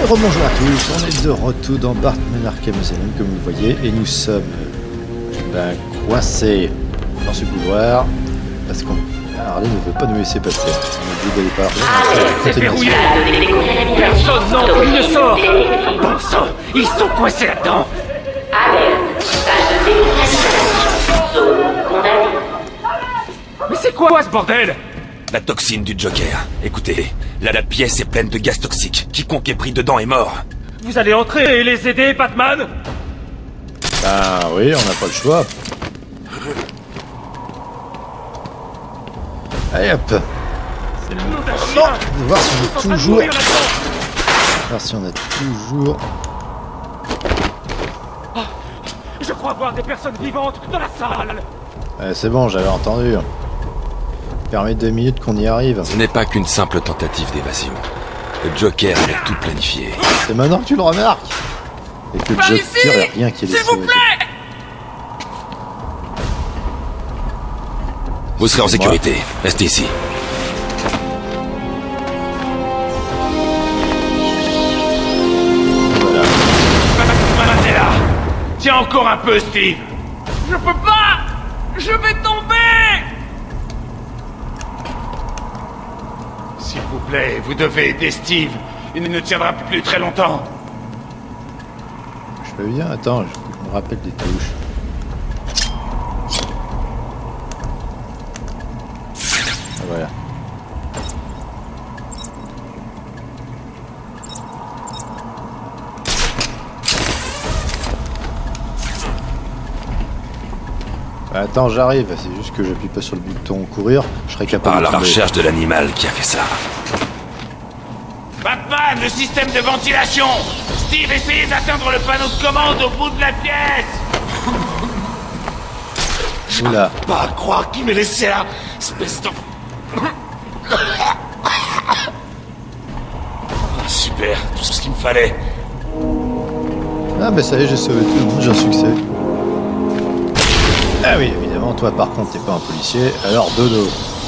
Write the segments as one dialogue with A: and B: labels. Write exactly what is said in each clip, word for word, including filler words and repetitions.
A: rebonjour à tous, on est de retour dans Batman Arkham Asylum comme vous le voyez et nous sommes ben, coincés dans ce couloir parce qu'on Harley ne veut pas nous laisser passer. On a dit d'aller par là.
B: C'est verrouillé. Personne n'entre ni ne sort. Bon sang, ils sont coincés là-dedans. Mais c'est quoi ce bordel?
C: La toxine du Joker. Écoutez, là la pièce est pleine de gaz toxique. Quiconque est pris dedans est mort.
B: Vous allez entrer et les aider, Batman?
A: Ah oui, on n'a pas le choix. Allez hop. C'est le moment. Non, on va voir si on est toujours... voir si on a toujours...
B: Oh, je crois voir des personnes vivantes dans la salle.
A: Ouais, c'est bon, j'avais entendu. Permet deux minutes qu'on y arrive.
C: Ce n'est pas qu'une simple tentative d'évasion. Le Joker avait tout planifié.
A: C'est maintenant que tu le remarques. Et que le
B: Par
A: Joker,
B: ici,
A: il n'y a rien qui est laissé.
B: s'il vous plaît.
C: Vous serez en sécurité. Restez ici.
A: Voilà.
B: Batman est là. Tiens encore un peu, Steve. Je peux pas. Je vais tomber. S'il vous plaît, vous devez aider Steve. Il ne tiendra plus très longtemps.
A: Je fais bien, attends, je me rappelle des touches. Ah, voilà. Bah, attends, j'arrive, c'est juste que j'appuie pas sur le bouton courir, je serais capable
C: Par
A: de
C: la
A: tomber.
C: recherche de l'animal qui a fait ça.
B: Batman, le système de ventilation. Steve, essayez d'atteindre le panneau de commande au bout de la pièce.
A: Oula.
B: Pas à croire qu'il m'ait laissé là, espèce de... Ah, super, tout ce qu'il me fallait.
A: Ah bah ça y est, j'ai sauvé tout le monde, j'ai un succès. Ah oui, évidemment, toi par contre t'es pas un policier, alors dodo.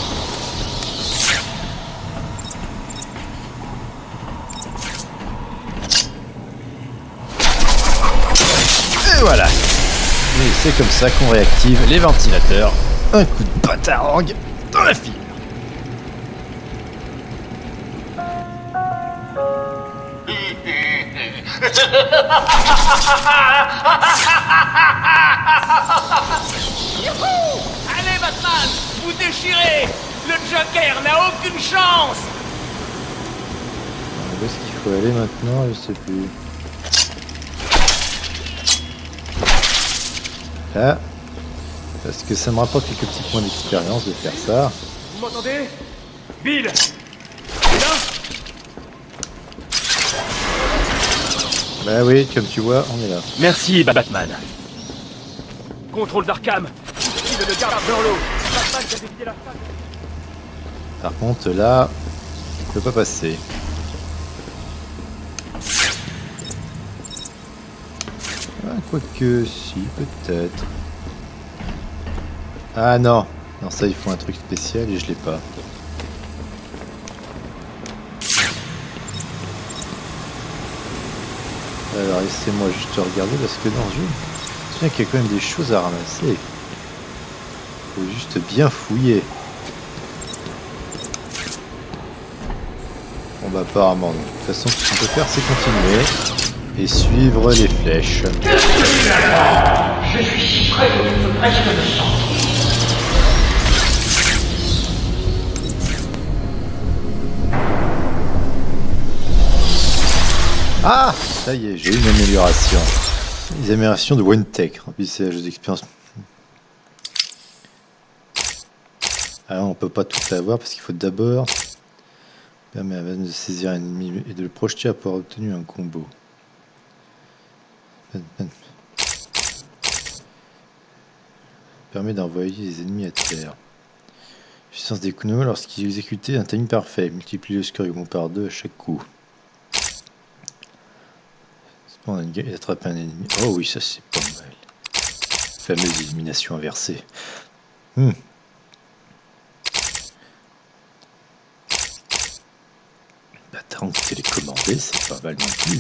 A: Et voilà. Et c'est comme ça qu'on réactive les ventilateurs. Un coup de batarangue dans la file.
B: Youhou! Allez, Batman, vous déchirez. Le Joker n'a aucune chance.
A: Où est-ce qu'il faut aller maintenant? Je sais plus. Là. Parce que ça me rapporte quelques petits points d'expérience de faire ça.
B: Vous m'entendez? Bill! Là?
A: Bah oui, comme tu vois, on est là.
B: Merci, Batman. Contrôle d'Arkham. Steve le garde dans l'eau. Batman qui a dévidé la salle.
A: Par contre, là, je peux pas passer. Ah, quoique, si, peut-être. Ah non, non, ça, il faut un truc spécial et je l'ai pas. Alors, laissez-moi juste regarder parce que dans ce jeu, je me souviens qu'il y a quand même des choses à ramasser. Il faut juste bien fouiller. Bon bah apparemment, de toute façon, tout ce qu'on peut faire, c'est continuer et suivre les flèches.
D: Je suis si près que je peux presque le sentir.
A: Ah, ça y est, j'ai une amélioration. Les améliorations de OneTech, remplissage d'expérience. Alors on peut pas tout avoir parce qu'il faut d'abord permet à Batman de saisir un ennemi et de le projeter après avoir obtenu un combo. Batman permet d'envoyer les ennemis à terre. Puissance des Kuno lorsqu'il est exécuté un timing parfait, multiplie le score par deux à chaque coup. Il attrape un ennemi. Oh oui, ça c'est pas mal. Fameuse élimination inversée. Hmm. Batarangue télécommande. épée, c'est pas mal non plus.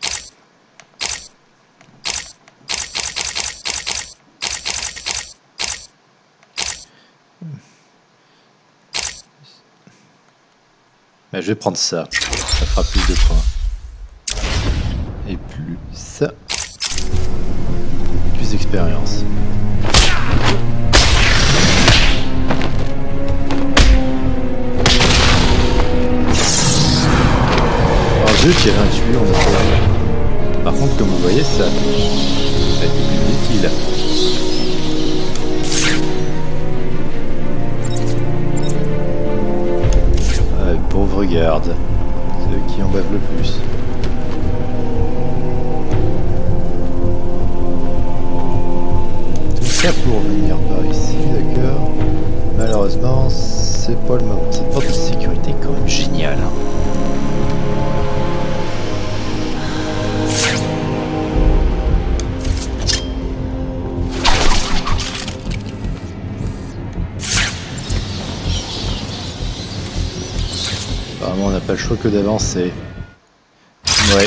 A: Ben, je vais prendre ça, ça fera plus de points. Et plus ça, plus d'expérience. Alors zut, il y avait un tuyau, on a pas vu. Par contre, comme vous voyez, ça, ça a été plus utile. Pauvre garde, ceux qui en bavent le plus. Tout ça pour venir par ici, d'accord. Malheureusement, c'est pas le moment. Cette porte de sécurité est quand même géniale. Hein. Apparemment, on n'a pas le choix que d'avancer. Ouais.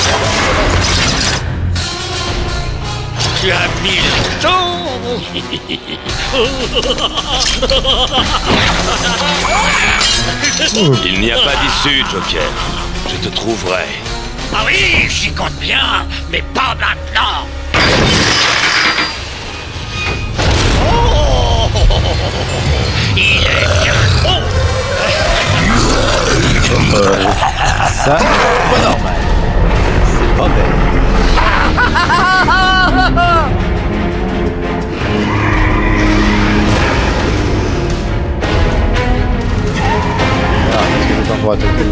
D: Tu as mis le temps.
C: Il n'y a pas d'issue, Joker. Je te trouverai.
D: Ah oui, j'y compte bien, mais pas maintenant. Oh, il est bien trop.
A: Euh, ça, c'est pas normal. C'est pas belle. Ah, est-ce que j'ai le temps pour attaquer?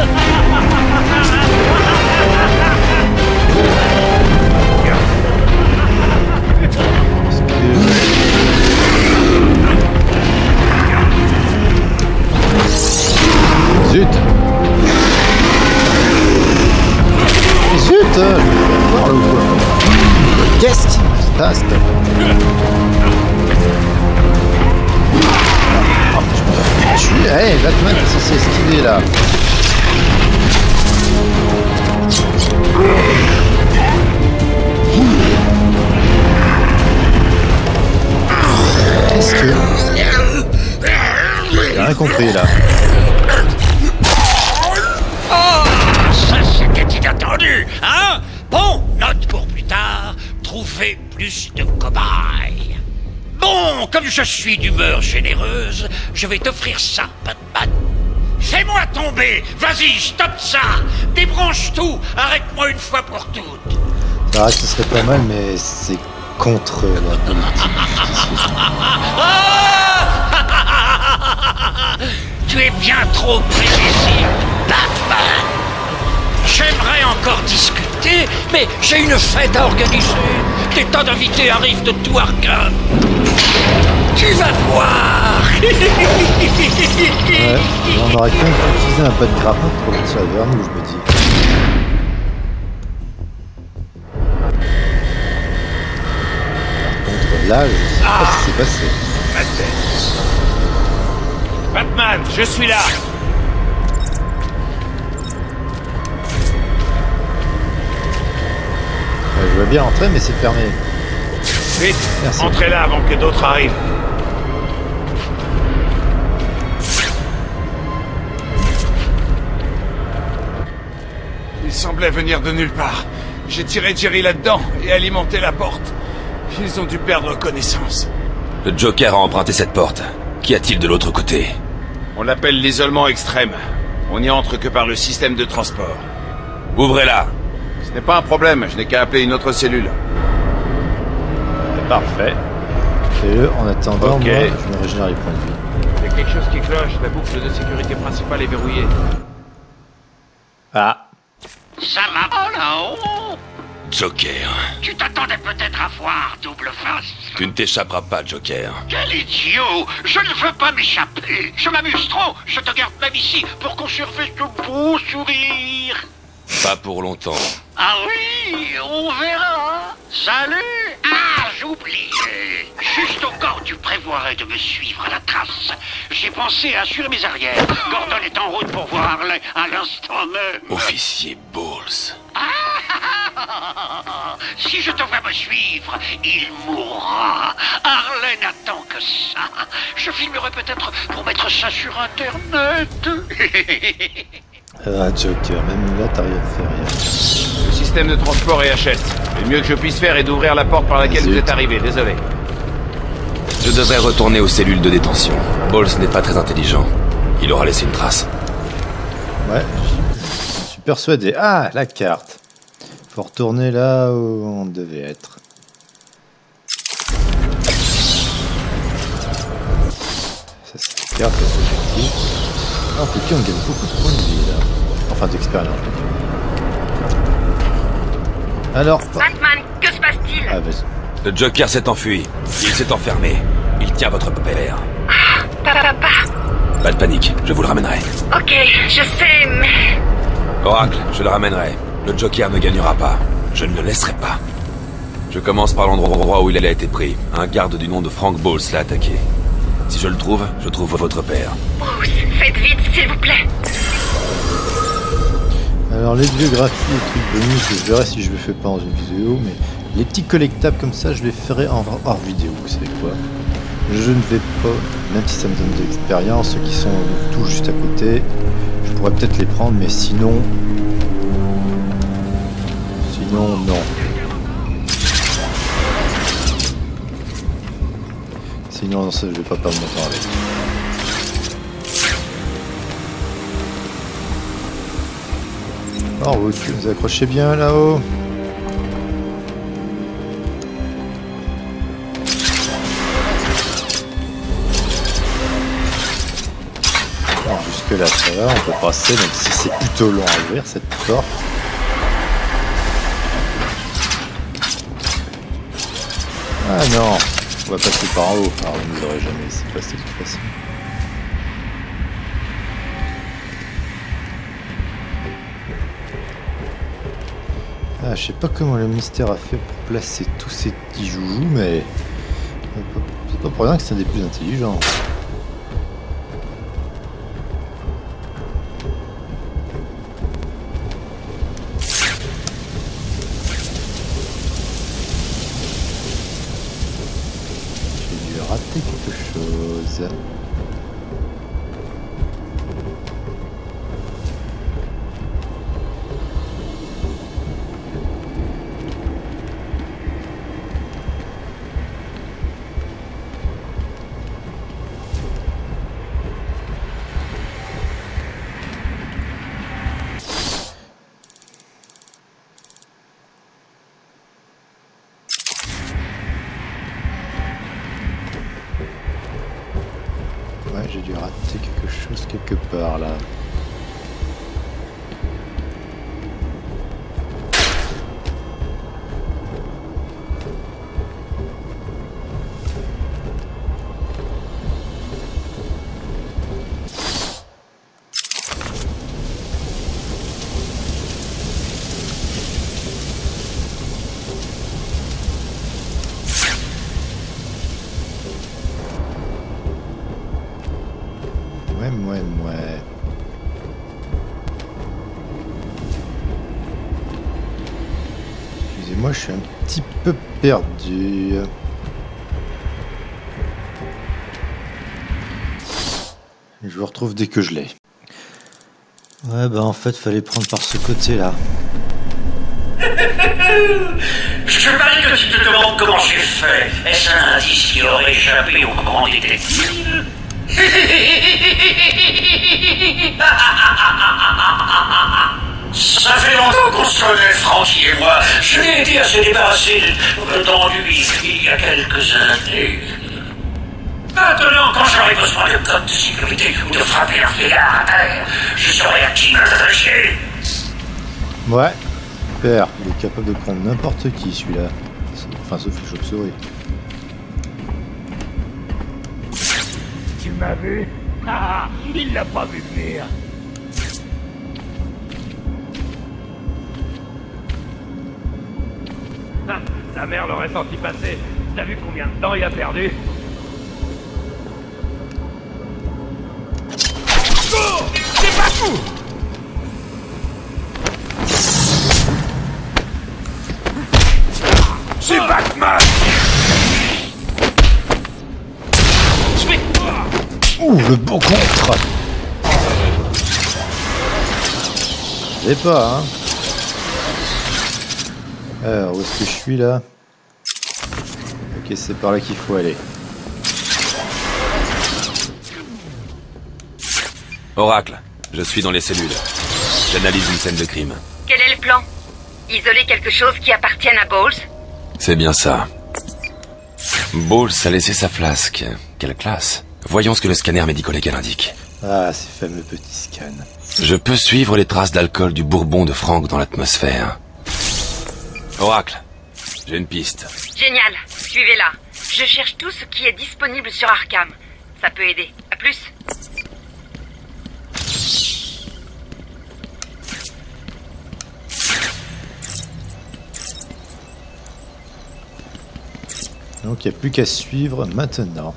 A: Zut! Zut! Qu'est-ce qui se passe? Oh, je suis... Hey, Batman est censé esquiver là. Qu'est-ce que... J'ai rien compris là.
D: Ça, c'était inattendu, hein? Bon, note pour plus tard, trouver plus de cobayes. Bon, comme je suis d'humeur généreuse, je vais t'offrir ça, Batman. Fais-moi tomber, vas-y, stoppe ça. Débranche tout, arrête-moi une fois pour toutes.
A: C'est vrai que ce serait pas mal, mais c'est contre la politique.
D: Tu es bien trop prévisible, Batman. J'aimerais encore discuter, mais j'ai une fête à organiser. Des tas d'invités arrivent de tout Arkham. Tu vas voir.
A: Ouais, on aurait quand même utilisé un pas de grappin pour partir vers nous, je me dis. Par contre, là, je sais pas
B: Ah.
A: ce qui s'est passé.
B: Ma tête. Batman, je suis là.
A: Ouais, je veux bien entrer, mais c'est fermé.
B: Vite,
A: Merci.
B: entrez là avant que d'autres arrivent. Il semblait venir de nulle part. J'ai tiré Jerry là-dedans et alimenté la porte. Ils ont dû perdre connaissance.
C: Le Joker a emprunté cette porte. Qu'y a-t-il de l'autre côté?
B: On l'appelle l'isolement extrême. On n'y entre que par le système de transport.
C: Ouvrez-la.
B: Ce n'est pas un problème, je n'ai qu'à appeler une autre cellule.
A: Parfait. Fais-le en attendant,
B: Ok.
A: moi, je me régénère les points de vie.
E: Il y a quelque chose qui cloche, la boucle de sécurité principale est verrouillée.
A: Ah,
D: Ça va pas là-haut.
C: Joker.
D: Tu t'attendais peut-être à voir double face.
C: Tu ne t'échapperas pas, Joker.
D: Quel idiot! Je ne veux pas m'échapper. Je m'amuse trop. Je te garde même ici pour conserver ce beau sourire.
C: Pas pour longtemps.
D: Ah oui, on verra. Salut. Ah, j'oubliais. Juste au cas où tu prévoirais de me suivre à la trace, j'ai pensé à assurer mes arrières. Gordon est en route pour voir Harley à l'instant même.
C: Officier Ball. Bowles.
D: Si je te vois me suivre, il mourra. Harley n'attend que ça. Je filmerai peut-être pour mettre ça sur Internet.
A: Ah, Joker, même là, t'arrives à faire rien.
B: Le système de transport est H S. Le mieux que je puisse faire est d'ouvrir la porte par laquelle
A: Zut.
B: vous êtes arrivé. Désolé.
C: Je devrais retourner aux cellules de détention. Bowles n'est pas très intelligent. Il aura laissé une trace.
A: Ouais, je suis persuadé. Ah, la carte. Faut retourner là où on devait être. Ça, c'est la carte, c'est objectif. Ah, en tout cas, on gagne beaucoup de points de vie là. Enfin, d'expérience. Alors.
F: Batman, que se passe-t-il?
A: Ah, vas-y.
C: Le Joker s'est enfui. Il s'est enfermé. Il tient votre père.
F: Papa.
C: Pas de panique, je vous le ramènerai.
F: Ok, je sais, mais...
C: Oracle, je le ramènerai. Le Joker ne gagnera pas. Je ne le laisserai pas. Je commence par l'endroit où il a été pris. Un garde du nom de Frank Bowles l'a attaqué. Si je le trouve, je trouve votre père.
F: Bruce, faites vite, s'il vous plaît.
A: Alors, les biographies et trucs bonus, je verrai si je le fais pas dans une vidéo, mais les petits collectables comme ça, je les ferai en hors vidéo, vous savez quoi. Je ne vais pas, même si ça me donne de l'expérience, ceux qui sont tout juste à côté, je pourrais peut-être les prendre, mais sinon... Sinon, non. Sinon, ça, je vais pas perdre mon temps avec. Oh, vous vous accrochez bien là-haut. Jusque là ça va, on peut passer, même si c'est plutôt long à ouvrir cette porte. Ah non, on va passer par en haut. Alors vous nous aurez jamais laissé passer de toute façon. Ah, je sais pas comment le mystère a fait pour placer tous ces petits joujoux, mais c'est pas pour rien que c'est un des plus intelligents. J'ai dû rater quelque chose. Ouais, j'ai dû rater quelque chose quelque part là. Ouais, ouais, ouais. Excusez-moi, je suis un petit peu perdu. Je vous retrouve dès que je l'ai. Ouais, bah en fait, fallait prendre par ce côté-là.
D: Je parie que tu te demandes comment j'ai fait. Est-ce un indice qui aurait échappé au grand détective? Ça fait longtemps qu'on se connaît, Frankie et moi. Je n'ai été assez débarrassé d'ennui il y a quelques années. Maintenant, quand j'aurai besoin de code de sécurité ou de frapper un vieillard à terre, je saurai à qui m'attacher.
A: Ouais, super. Il est capable de prendre n'importe qui, celui-là. Enfin, sauf les chauves-souris.
G: Tu m'as vu? Ah, il l'a pas vu venir. Ah, sa mère l'aurait senti passer. T'as vu combien de temps il a perdu? Oh, c'est pas fou!
A: Ouh, le beau contre. Je sais pas, hein. Alors, où est-ce que je suis là? Ok, c'est par là qu'il faut aller.
C: Oracle, je suis dans les cellules. J'analyse une scène de crime.
F: Quel est le plan? Isoler quelque chose qui appartienne à Bowles?
C: C'est bien ça. Bowles a laissé sa flasque. Quelle classe. Voyons ce que le scanner médico-légal indique.
A: Ah, ces fameux petits scans.
C: Je peux suivre les traces d'alcool du bourbon de Frank dans l'atmosphère. Oracle, j'ai une piste.
F: Génial, suivez-la. Je cherche tout ce qui est disponible sur Arkham. Ça peut aider. À plus.
A: Donc il n'y a plus qu'à suivre maintenant.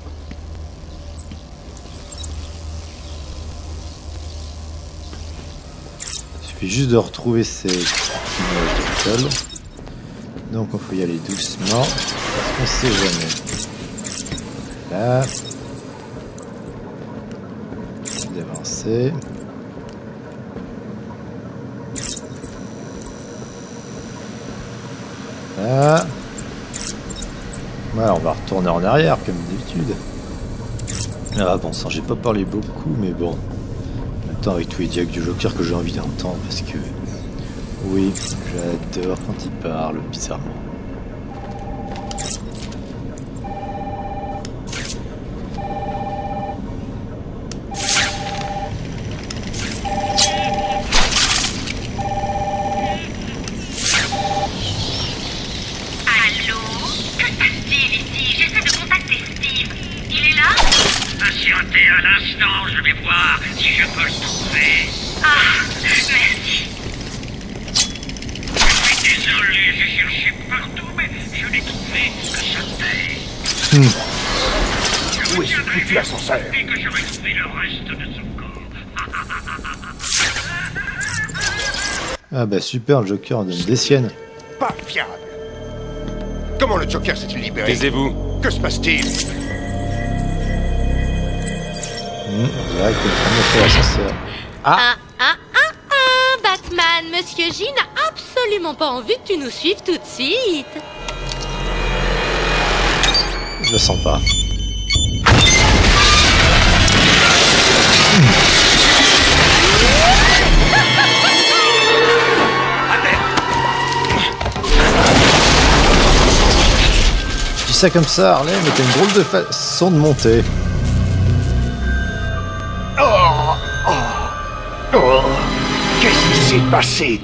A: Il suffit juste de retrouver ces nuages d'alcool. Donc il faut y aller doucement, parce qu'on sait jamais. Là. D'avancer. Là. Voilà, on va retourner en arrière comme d'habitude. Ah bon sang, j'ai pas parlé beaucoup, mais bon. En même temps, avec tous les dialogues du Joker que j'ai envie d'entendre, parce que... Oui, j'adore quand il parle, bizarrement.
G: Où est ce foutu ascenseur?
A: Ah bah super, le Joker donne des siennes.
G: Pas fiable. Comment le Joker s'est-il libéré?
C: Taisez-vous.
G: Que se passe-t-il?
A: Mmh, on dirait que le fait l'ascenseur. Ah,
H: Ah, ah, ah, ah, Batman, Monsieur J n'a absolument pas envie que tu nous suives tout de suite.
A: je le sens pas. Je dis ça comme ça, Harley, mais t'as une drôle de façon de monter.
G: Oh, oh, oh. Qu'est-ce qui s'est passé?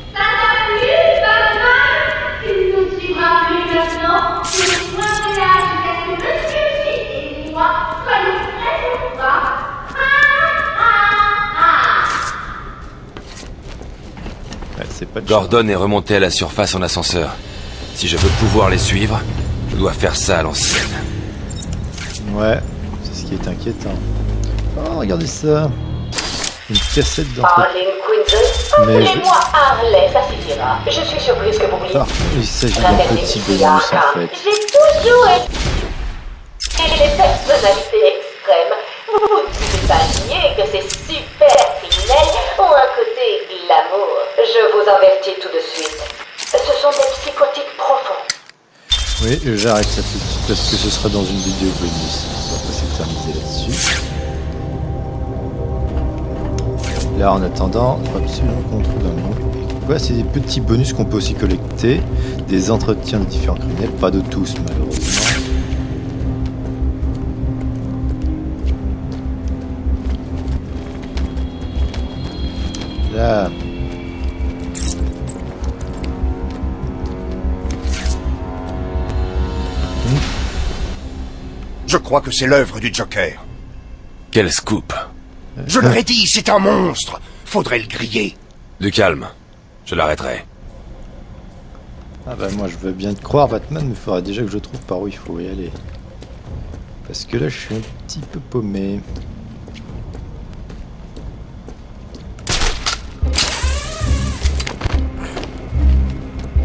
I: Il ne suivra plus maintenant. Il doit faire avec Monsieur J et moi, soyons prêts ou pas. Ah, ah, ah.
A: Ouais, c'est pas de
C: Gordon est remonté à la surface en ascenseur. Si je veux pouvoir les suivre, je dois faire ça à l'ancienne.
A: chance. Ouais, c'est ce qui est inquiétant. Oh, regardez ça. Une cassette d'entreprise.
I: Arlene Quinzel,
A: Mais je-
I: appelez-moi Harley, ça suffira. Je suis surprise que vous vouliez.
A: Ah, il s'agit d'un petit bonus en fait.
I: J'ai toujours été les personnalités extrêmes. Vous ne pouvez pas nier que ces super criminels ont un côté glamour. Je vous avertis tout de suite. Ce sont des psychotiques profonds.
A: Oui, j'arrête ça tout de suite parce que ce sera dans une vidéo bonus. On va pas s'éterniser là-dessus. Là, en attendant, il faut absolument qu'on trouve un nom. Voilà, c'est des petits bonus qu'on peut aussi collecter. Des entretiens de différents criminels, pas de tous malheureusement. Là.
G: Je crois que c'est l'œuvre du Joker.
C: Quel scoop.
G: Je leur ai dit, c'est un monstre. Faudrait le griller.
C: Du calme. Je l'arrêterai.
A: Ah bah moi je veux bien te croire Batman, mais il faudra déjà que je trouve par où il faut y aller. Parce que là je suis un petit peu paumé.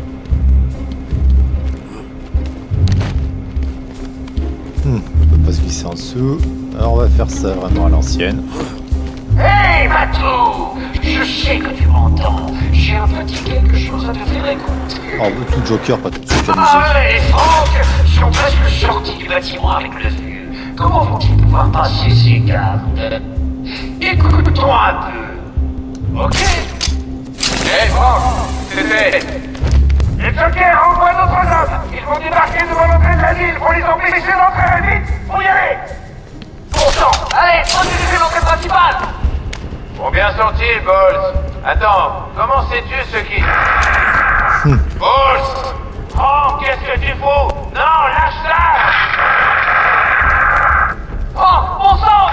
A: Hmm, on peut pas se glisser glisser en dessous. Alors on va faire ça vraiment à l'ancienne.
G: Hey Matou, je sais que tu m'entends. J'ai un petit quelque chose à te faire écouter.
A: Oh, tout Joker, pas tout de suite la
G: Ah,
A: musique.
G: les Franck sont presque sortis du bâtiment avec le vieux. Comment vont-ils pouvoir passer ces gardes? Écoute-toi un peu. Ok?
B: Hé, Franck, c'était...
G: Les Jokers envoient d'autres hommes. Ils vont débarquer devant l'entrée de la ville pour les empêcher d'entrer. Vite, faut y aller. Pourtant, allez, on dirige l'entrée principale.
E: Bon, bien sorti, Balls. Attends, comment sais-tu ce qui...
G: Balls! Franck, qu'est-ce que tu fous? Non, lâche ça! Franck, bon sang!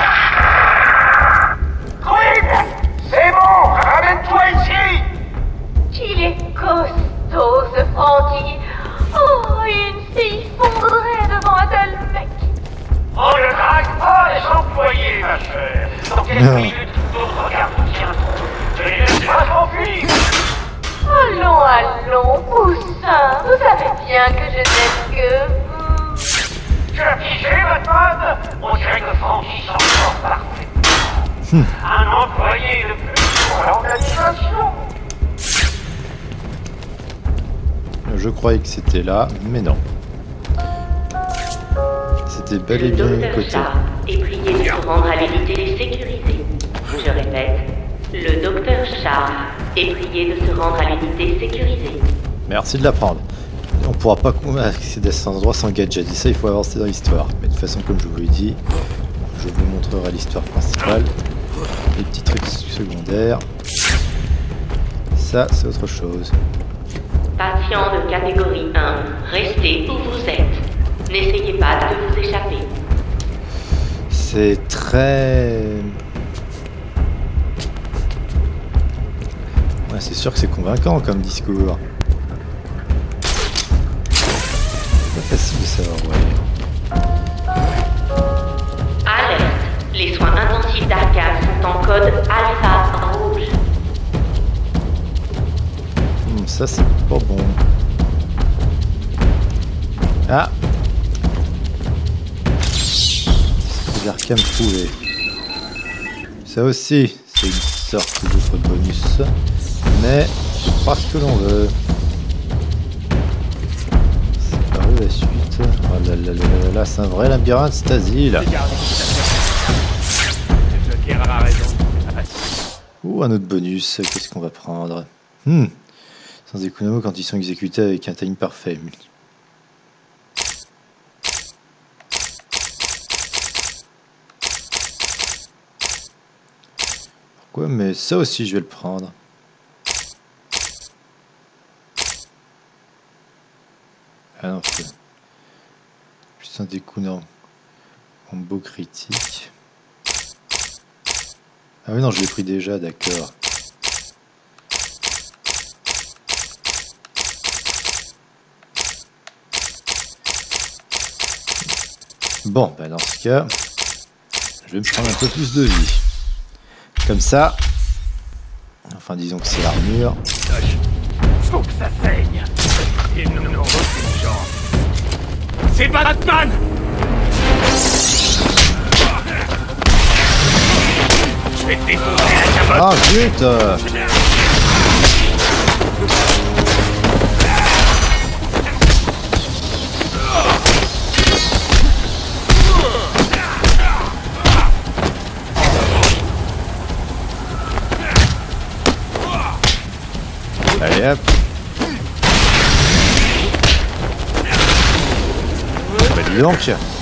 G: Queen! C'est bon, ramène-toi ici!
I: Il est costaud, ce Frankie. Oh, une fille fondrait devant un tel mec.
G: On ne drague pas les employés, ma chère. Dans quelques minutes, d'autres gardes viendront. Je les laisse pas s'enfuir.
I: Allons, allons, poussin. Vous savez bien que je n'aime que vous.
G: Tu as pigé, Batman? On dirait que Frankie s'en sort parfaitement. Un employé de plus pour l'organisation.
A: Je croyais que c'était là, mais non. C'était bel et bien une côté.
J: Et priez de se rendre à l'unité sécurisée. Je répète, le docteur Sharp est prié de se rendre à l'unité sécurisée.
A: Merci de l'apprendre. On pourra pas accéder à cet endroit sans gadget. Et ça, il faut avancer dans l'histoire. Mais de toute façon, comme je vous l'ai dit, je vous montrerai l'histoire principale. Les petits trucs secondaires. Ça, c'est autre chose.
J: Patient de catégorie un, restez où vous êtes. N'essayez pas de vous échapper.
A: C'est très... Ouais, c'est sûr que c'est convaincant comme discours. C'est pas facile de savoir où aller.
J: Alerte, les soins intensifs d'Arkham sont en code Alpha rouge.
A: Hmm, ça, c'est pas bon. Ah! Arkham trouvé. Ça aussi, c'est une sorte d'autre bonus. Mais c'est pas ce que l'on veut. C'est par où la suite? Oh là là là là là, c'est un vrai labyrinthe cet asile. Ouh, un autre bonus. Qu'est-ce qu'on va prendre? Hmm. Sans économie quand ils sont exécutés avec un timing parfait. Ouais, mais ça aussi je vais le prendre. Ah non, c'est plus un décounant. Combo critique. Ah oui non, je l'ai pris déjà, d'accord. Bon, bah dans ce cas, je vais me prendre un peu plus de vie. Comme ça. Enfin, disons que c'est l'armure.
G: Faut que ça saigne. Ils n'ont aucune chance. C'est Batman! Je vais te défoncer la cabotte.
A: Ah, zut! Allez hop. Bah dis donc.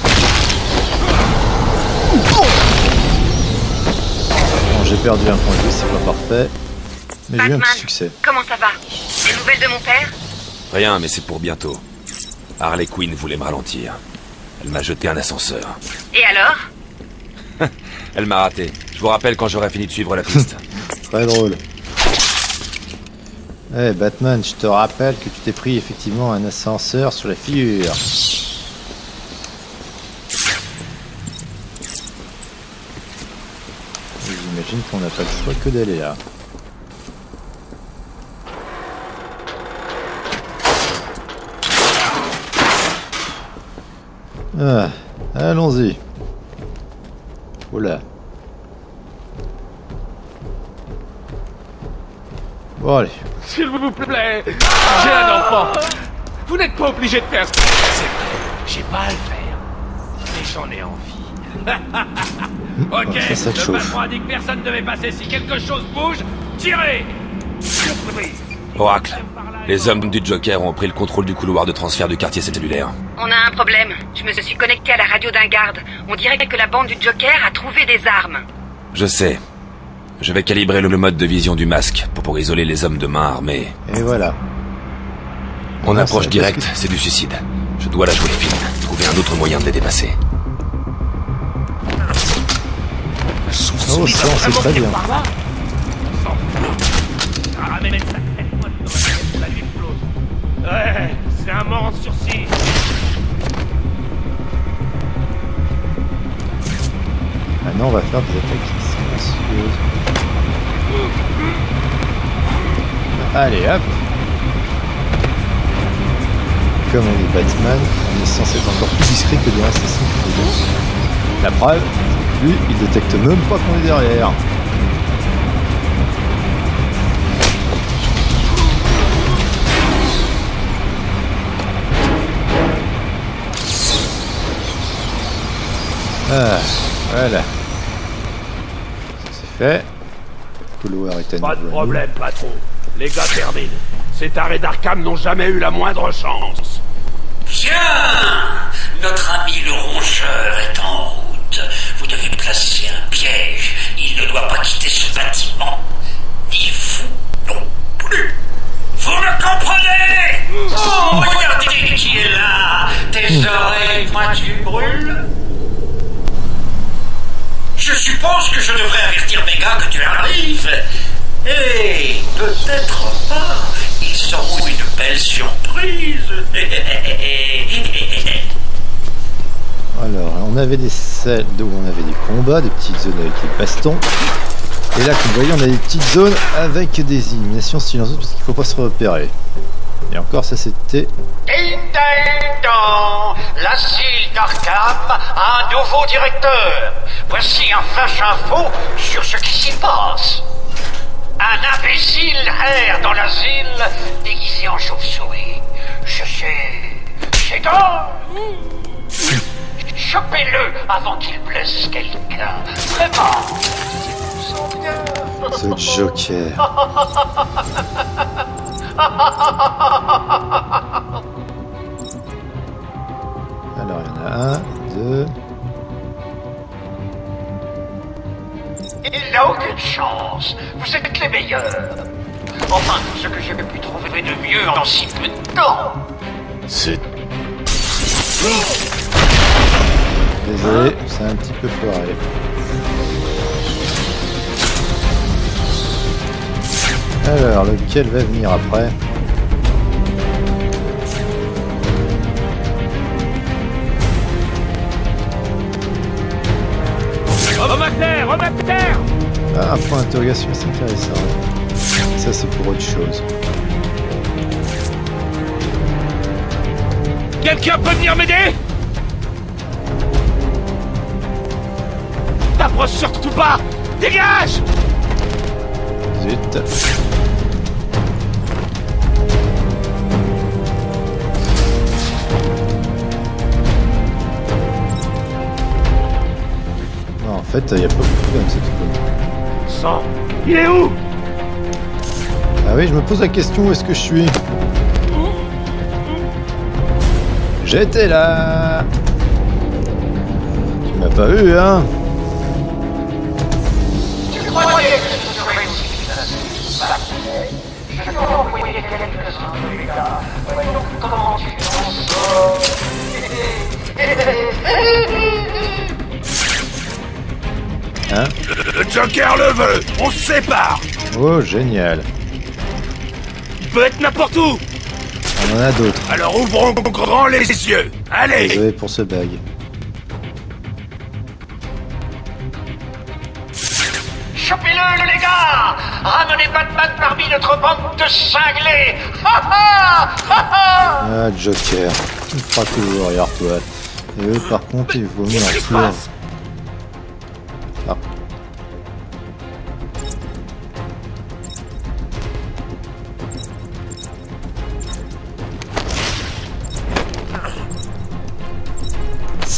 A: Bon, j'ai perdu un point de vue, c'est pas parfait. Mais j'ai eu un petit succès.
F: Comment ça va? Des nouvelles de mon père?
C: Rien, mais c'est pour bientôt. Harley Quinn voulait me ralentir. Elle m'a jeté un ascenseur.
F: Et alors?
C: Elle m'a raté. Je vous rappelle quand j'aurai fini de suivre la piste.
A: Très drôle. Eh hey Batman, je te rappelle que tu t'es pris effectivement un ascenseur sur la figure. J'imagine qu'on n'a pas le choix que d'aller là. Ah, allons-y. Oh là. Bon allez.
G: S'il vous plaît, j'ai un enfant. Vous n'êtes pas obligé de faire ça. C'est vrai, j'ai pas à le faire. Mais j'en ai envie. Ok,
A: ça, ça
G: le
A: chauffe.
G: patron a dit que personne ne devait passer. Si quelque chose bouge, tirez.
C: Oracle, les hommes du Joker ont pris le contrôle du couloir de transfert du quartier cellulaire.
F: On a un problème. Je me suis connecté à la radio d'un garde. On dirait que la bande du Joker a trouvé des armes.
C: Je sais. Je vais calibrer le mode de vision du masque pour, pour isoler les hommes de main armés.
A: Et voilà.
C: Mon
A: Ah,
C: approche
A: ça-
C: directe,
A: parce que-
C: c'est du suicide. Je dois la jouer fine, trouver un autre moyen de les dépasser.
A: Oh, ça, on sait très bien.
G: Ouais, c'est un monstre sur six.
A: Maintenant, on va faire des attaques silencieuses. Allez, hop. Comme on est Batman, on est censé être encore plus discret que des assassins tous les deux. La preuve, lui, il détecte même pas qu'on est derrière. Ah, voilà. Ça c'est fait. Le couloir est à
G: Pas de
A: nouveau à
G: problème, patron. Les gars terminent. Ces tarés d'Arkham n'ont jamais eu la moindre chance.
D: Bien! Notre ami le rongeur est en route. Vous devez placer un piège. Il ne doit pas quitter ce bâtiment. Ni vous non plus. Vous me comprenez? Oh, regardez qui est là. Tes oreilles pointues brûlent. Je suppose que je devrais avertir mes gars que tu arrives. Et peut-être pas. Ils seront une belle surprise.
A: Alors, on avait des salles où on avait des combats, des petites zones avec les bastons. Et là, comme vous voyez, on a des petites zones avec des illuminations silencieuses parce qu'il ne faut pas se repérer. Et encore, ça c'était...
D: Ding ding dong! L'asile d'Arkham a un nouveau directeur. Voici un flash info sur ce qui s'y passe. Un imbécile erre dans l'asile déguisé en chauve-souris. Je sais... C'est drôle! Chopez-le avant qu'il blesse quelqu'un. Vraiment!
A: Ce Joker. Alors, il y en a un, deux...
D: Il n'a aucune chance. Vous êtes les meilleurs. Enfin, ce que j'ai pu trouver de mieux en si peu de temps.
A: C'est... Désolé, c'est un petit peu foiré. Alors, lequel va venir après?
G: Homme à terre, homme à terre!
A: Ah, un point d'interrogation, c'est intéressant. Ça, c'est pour autre chose.
G: Quelqu'un peut venir m'aider? T'approches surtout pas! Dégage!
A: Zut. Non, en fait, il n'y a pas beaucoup de problème, cette fois.
G: Sang! Il est où?
A: Ah oui, je me pose la question, où est-ce que je suis? J'étais là! Tu m'as pas vu, hein?
G: Tu croyais que ce serait aussi facile? Je vais envoyer quelques-uns de mes gars. Voyons comment tu t'en sors.
A: Hein?
B: Le Joker le veut! On se sépare!
A: Oh, génial.
G: Il peut être n'importe où!
A: On en a d'autres.
B: Alors ouvrons grand les yeux! Allez!
A: Désolé pour ce bug.
D: Chopez-le, les gars! Ramenez Batman parmi notre bande de cinglés! Ha ha! Ha ha!
A: Ah, Joker. Il me fera toujours, regarde-toi. Et eux, par contre, ils vont venir en fleurs.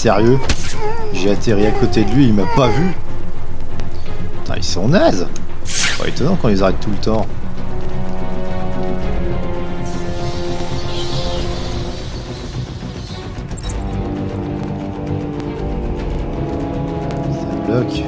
A: sérieux? J'ai atterri à côté de lui, il m'a pas vu. Putain, ils sont nazes. C'est pas étonnant qu'on les arrête tout le temps. Ça bloque.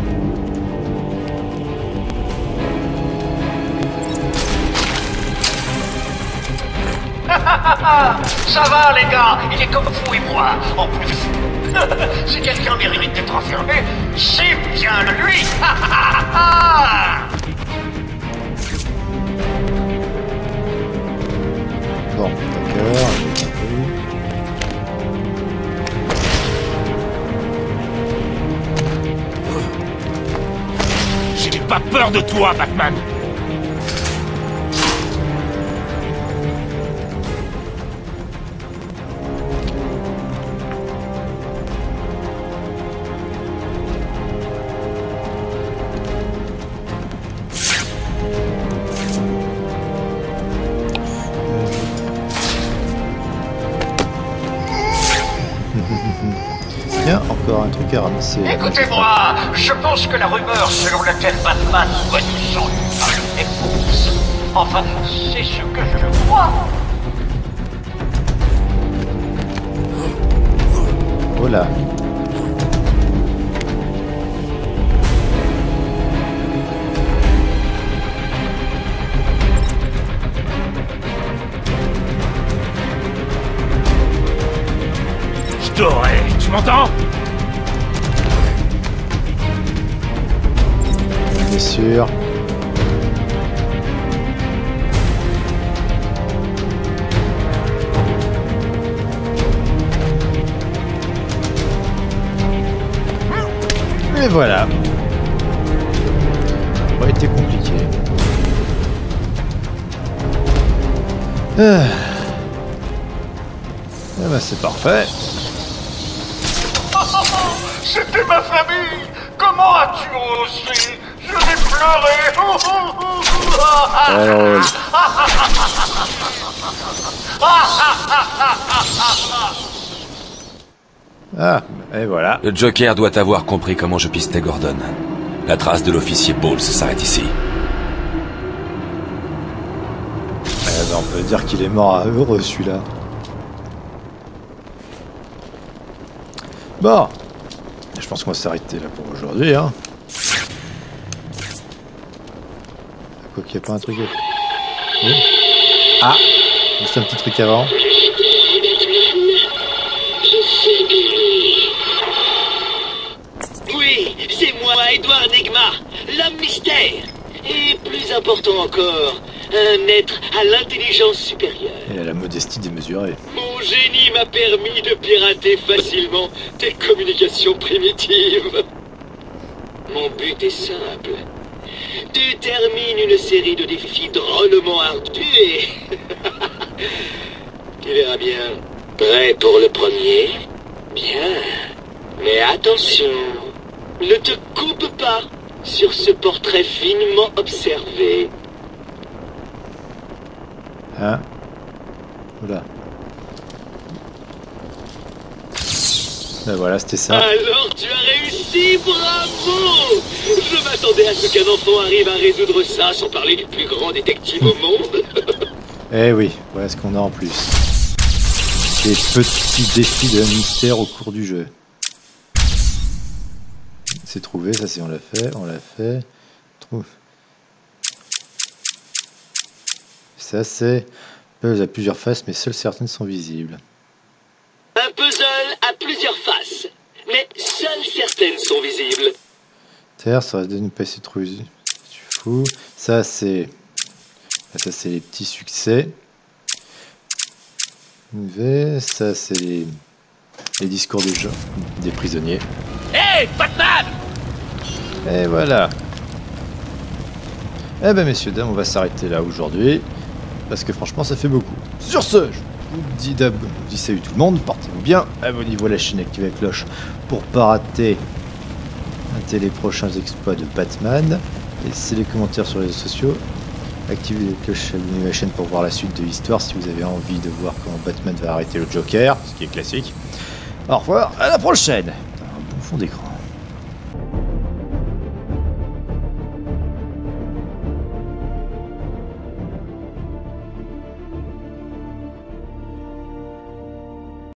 D: Ça va les gars, il est comme vous et moi, en plus fou. Si quelqu'un mérite d'être enfermé, c'est bien lui.
A: Bon, d'accord, j'ai compris.
G: J'ai pas peur de toi, Batman.
A: Tiens, encore un truc à ramasser.
D: Écoutez-moi, je pense que la rumeur selon laquelle Batman aurait descendu par le épouse. Enfin, c'est ce que je crois.
A: Oh là.
G: Je t'aurai, tu m'entends?
A: Bien sûr. Et voilà. Ça n'a pas été compliqué. Ah. Eh ben c'est parfait.
D: C'était ma famille. Comment as-tu osé? Je vais pleurer.
A: Alors... Ah, et voilà.
C: Le Joker doit avoir compris comment je pistais Gordon. La trace de l'officier Bowles s'arrête ici.
A: Eh ben, on peut dire qu'il est mort à heureux celui-là. Bon, je pense qu'on va s'arrêter là pour aujourd'hui, hein. Quoi qu'il n'y a pas un truc... Oui. Ah, juste un petit truc avant.
K: Oui, c'est moi, Edward Nigma, l'homme mystère. Et plus important encore, un être à l'intelligence supérieure.
A: Et à la modestie démesurée.
K: Mon génie m'a permis de pirater facilement tes communications primitives. Mon but est simple. Tu termines une série de défis drôlement ardus et... tu verras bien. Prêt pour le premier? Bien. Mais attention, ne te coupe pas sur ce portrait finement observé.
A: Hein? Oula. Ben voilà, c'était ça.
K: Alors tu as réussi, bravo! Je m'attendais à ce qu'un enfant arrive à résoudre ça sans parler du plus grand détective au monde.
A: Eh oui, voilà ce qu'on a en plus. Des petits défis de mystère au cours du jeu. C'est trouvé, ça c'est on l'a fait, on l'a fait. Trouve. Ça c'est puzzle à plusieurs faces, mais seules certaines sont visibles.
K: Un puzzle à plusieurs faces, mais seules certaines sont visibles.
A: Terre, ça reste de ne pas essayer de trouver. Tu fous. Ça c'est, ça c'est les petits succès. V, ça c'est les... les discours des gens, des prisonniers.
G: Hey, Batman!
A: Et voilà. Eh ben messieurs, dames, on va s'arrêter là aujourd'hui. Parce que franchement, ça fait beaucoup. Sur ce, je vous dis, d'ab... je vous dis salut tout le monde, portez-vous bien. Abonnez-vous à la chaîne, activez la cloche pour pas rater les prochains exploits de Batman. Laissez les commentaires sur les réseaux sociaux. Activez la cloche, abonnez-vous à la chaîne pour voir la suite de l'histoire si vous avez envie de voir comment Batman va arrêter le Joker, ce qui est classique. Au revoir, à la prochaine. Putain, un bon fond d'écran.